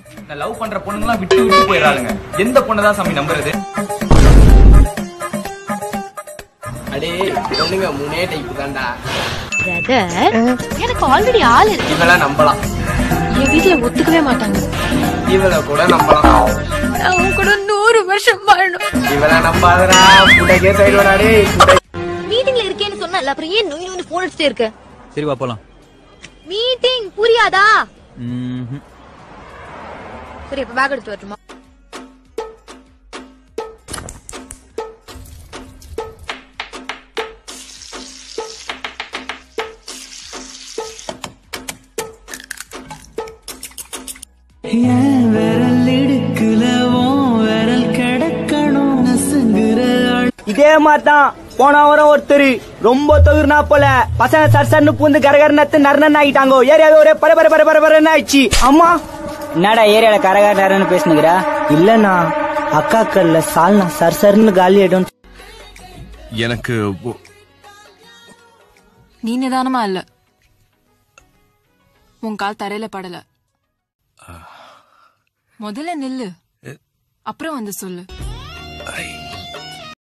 நான் லவ் பண்ற பொண்ணுங்களாம் விட்டு விட்டு போயிடறாளுங்க. எந்த பொண்ணதான் சாமி நம்புறது? அடே பொண்ணுங்க மூணே டைப் தான்டா. பிரதர், எனக்கு ஆல்ரெடி ஆள் இருக்கு. இவள நம்பலாம். என் வீட்டுல ஒத்துக்கவே மாட்டாங்க. இவள கூட நம்பலாம். நான் கூட 100 வருஷம் வாழணும். இவள நம்பாதடா. புடகே சைடுடா டேய். மீட்டிங்ல இருக்கேன்னு சொன்னல, அப்புறம் ஏன் நோய் போன் அடிச்சிட்டே இருக்க? சரி வா போலாம். மீட்டிங் புரியாதா? சரி, இப்ப பேக் எடுத்து வரட்டுமா? இதே மாதிரிதான் போன வாரம் ஒருத்தர் ரொம்ப தொகுனா போல பசங்க சர்சன்னு பூந்து கரகரனத்து நர்னன் ஆகிட்டாங்க. ஏரியாவே ஒரே பரபரன்னு ஆயிடுச்சு. அம்மா என்னடா ஏரியால கரகர நரன்னு பேசுனுங்கிறா? இல்லண்ணா அக்காக்கள்ல சால்னா சர்சர்னு காலி ஆயிடும். எனக்கு நீ நிதானமா இல்ல. உன் கால் தரையில படல. முதல்ல நில்லு, அப்புறம் வந்து சொல்லு.